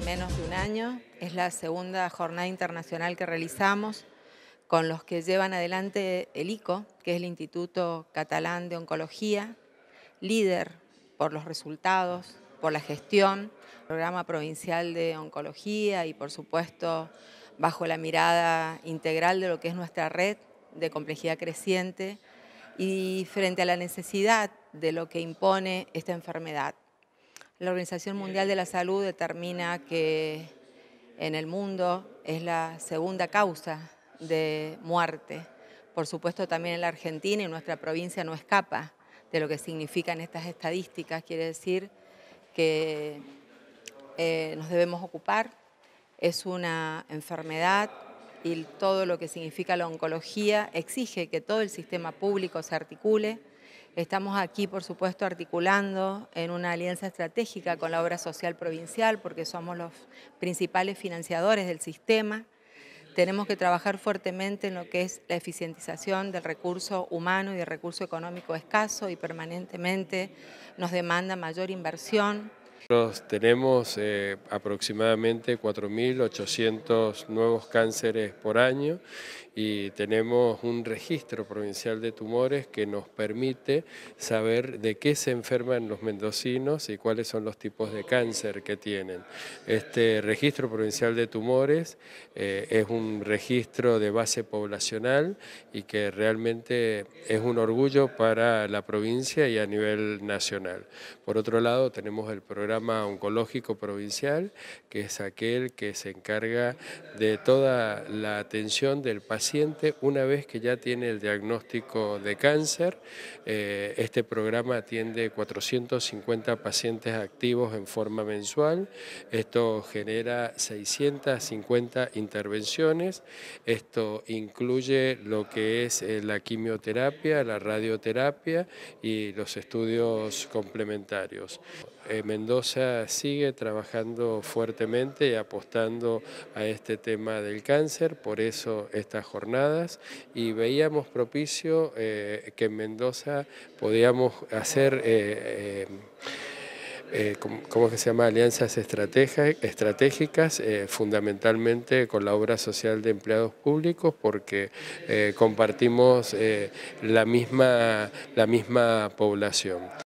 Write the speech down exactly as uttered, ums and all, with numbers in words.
menos de un año. Es la segunda jornada internacional que realizamos con los que llevan adelante el I C O, que es el Instituto Catalán de Oncología, líder por los resultados, por la gestión, programa provincial de oncología y, por supuesto, bajo la mirada integral de lo que es nuestra red de complejidad creciente y frente a la necesidad de lo que impone esta enfermedad. La Organización Mundial de la Salud determina que en el mundo es la segunda causa de muerte. Por supuesto, también en la Argentina y nuestra provincia no escapa de lo que significan estas estadísticas. Quiere decir que eh, nos debemos ocupar. Es una enfermedad y todo lo que significa la oncología exige que todo el sistema público se articule. Estamos aquí, por supuesto, articulando en una alianza estratégica con la obra social provincial porque somos los principales financiadores del sistema. Tenemos que trabajar fuertemente en lo que es la eficientización del recurso humano y del recurso económico escaso y permanentemente nos demanda mayor inversión. Nosotros tenemos eh, aproximadamente cuatro mil ochocientos nuevos cánceres por año y tenemos un registro provincial de tumores que nos permite saber de qué se enferman los mendocinos y cuáles son los tipos de cáncer que tienen. Este registro provincial de tumores eh, es un registro de base poblacional y que realmente es un orgullo para la provincia y a nivel nacional. Por otro lado, tenemos el programa oncológico provincial, que es aquel que se encarga de toda la atención del paciente una vez que ya tiene el diagnóstico de cáncer. Eh, este programa atiende cuatrocientos cincuenta pacientes activos en forma mensual. Esto genera seiscientas cincuenta intervenciones. Esto incluye lo que es la quimioterapia, la radioterapia y los estudios complementarios. Eh, Mendoza sigue trabajando fuertemente y apostando a este tema del cáncer, por eso estas jornadas, y veíamos propicio eh, que en Mendoza podíamos hacer eh, eh, Eh, ¿cómo que se llama? Alianzas estratégicas, eh, fundamentalmente con la obra social de empleados públicos, porque eh, compartimos eh, la misma, la misma población.